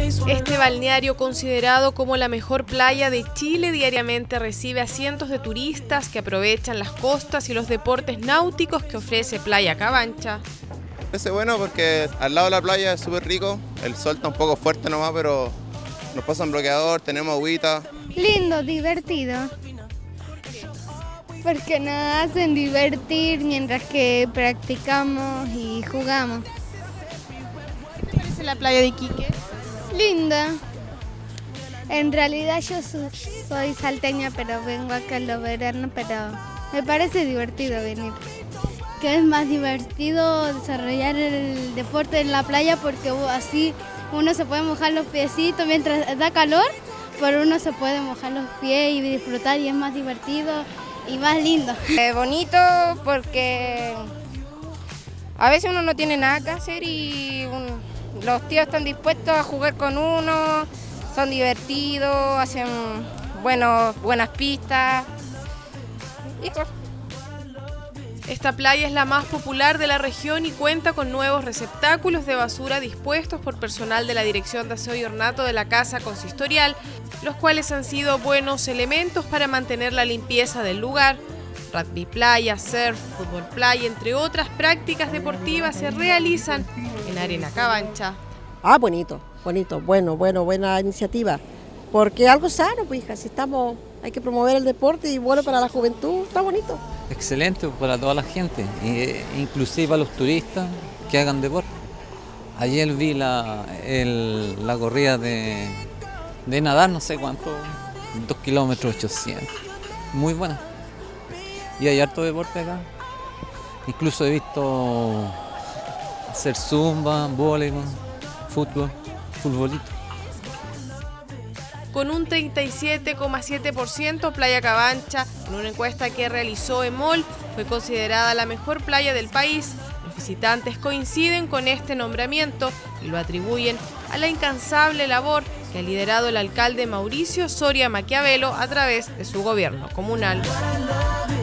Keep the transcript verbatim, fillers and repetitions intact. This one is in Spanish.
Este balneario, considerado como la mejor playa de Chile, diariamente recibe a cientos de turistas que aprovechan las costas y los deportes náuticos que ofrece Playa Cabancha. Es bueno porque al lado de la playa es súper rico, el sol está un poco fuerte nomás, pero nos pasan bloqueador, tenemos agüita. Lindo, divertido, porque nos hacen divertir mientras que practicamos y jugamos. ¿Qué te parece la playa de Iquique? Linda. En realidad yo soy salteña, pero vengo acá en los veranos, pero me parece divertido venir. Que es más divertido desarrollar el deporte en la playa porque así uno se puede mojar los piecitos mientras da calor, pero uno se puede mojar los pies y disfrutar y es más divertido y más lindo. Es bonito porque a veces uno no tiene nada que hacer y un, los tíos están dispuestos a jugar con uno, son divertidos, hacen buenos, buenas pistas y eso. Esta playa es la más popular de la región y cuenta con nuevos receptáculos de basura dispuestos por personal de la Dirección de Aseo y Ornato de la Casa Consistorial, los cuales han sido buenos elementos para mantener la limpieza del lugar. Rugby playa, surf, fútbol playa, entre otras prácticas deportivas se realizan en Arena Cabancha. Ah, bonito, bonito, bueno, bueno, buena iniciativa, porque algo sano, pues hija, si estamos, hay que promover el deporte y bueno para la juventud, está bonito. Excelente para toda la gente, inclusive a los turistas que hagan deporte. Ayer vi la, el, la corrida de, de nadar, no sé cuánto, dos kilómetros ochocientos, muy buena. Y hay harto deporte acá, incluso he visto hacer zumba, voleibol, fútbol, futbolito. Con un treinta y siete coma siete por ciento, Playa Cabancha, en una encuesta que realizó EMOL, fue considerada la mejor playa del país. Los visitantes coinciden con este nombramiento y lo atribuyen a la incansable labor que ha liderado el alcalde Mauricio Soria Maquiavelo a través de su gobierno comunal.